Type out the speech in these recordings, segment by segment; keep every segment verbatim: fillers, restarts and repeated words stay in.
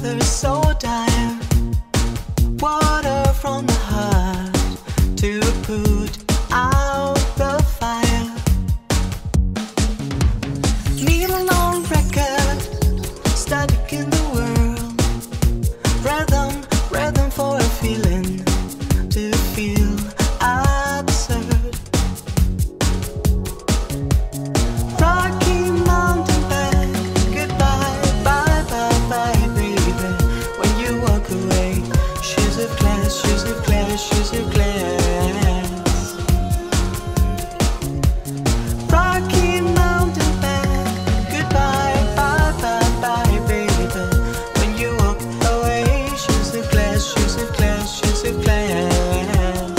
thirst so dire, water from the heart to put out the fire. Need a long record, static in the world. Rhythm, rhythm for a feeling, to feel absurd. Rocky Mountain back, goodbye, bye, bye, bye, baby. When you walk away, shoes of glass, shoes of glass, shoes of glass. Rocky Mountain back, goodbye, bye, bye, bye, baby. When you walk away, shoes of glass, shoes of glass, shoes of glass.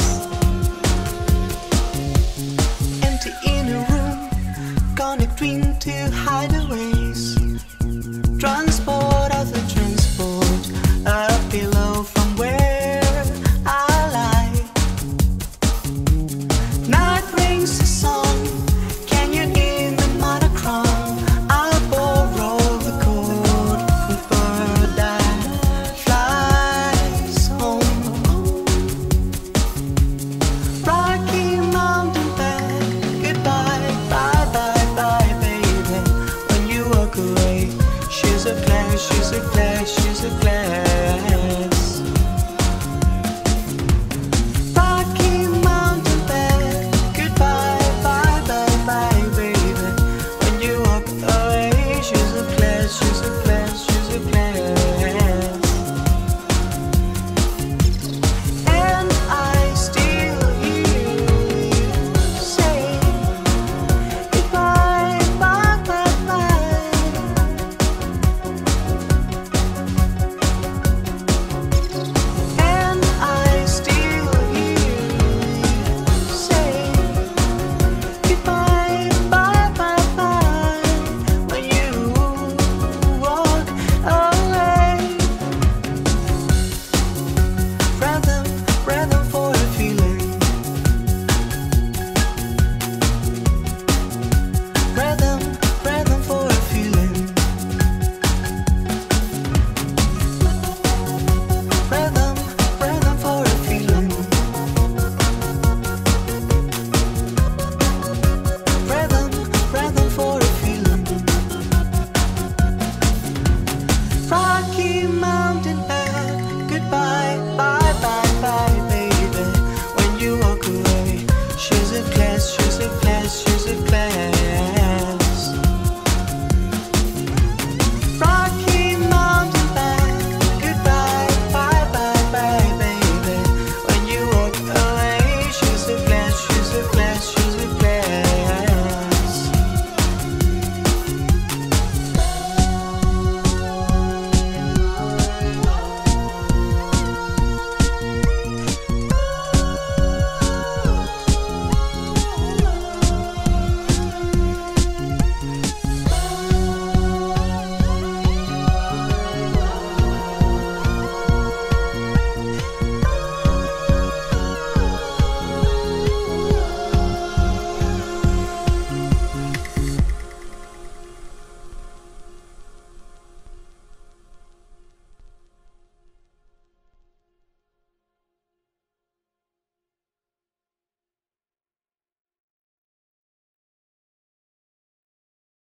Empty in a room, connecting to hideaways. Transport after transport, a pillow from where I lie. Night rings a song, canyon in the monochrome. I'll borrow the code for bird that flies home. Rocky Mountain back, goodbye, bye, bye, bye, baby. When you walk away, shoes of glass, shoes of glass, shoes of glass. Rocky Mountain back, goodbye, bye, bye, bye, baby. When you walk away, shoes of glass, shoes of glass, shoes of glass. And I still hear you say goodbye, bye, bye, bye. And I still hear you say goodbye, bye, bye, bye. When you walk away, rhythm, rhythm for a feeling. Rhythm, rhythm for a feeling. Rhythm, rhythm for a feeling. Rhythm, rhythm for a feeling. Rocky Mountain.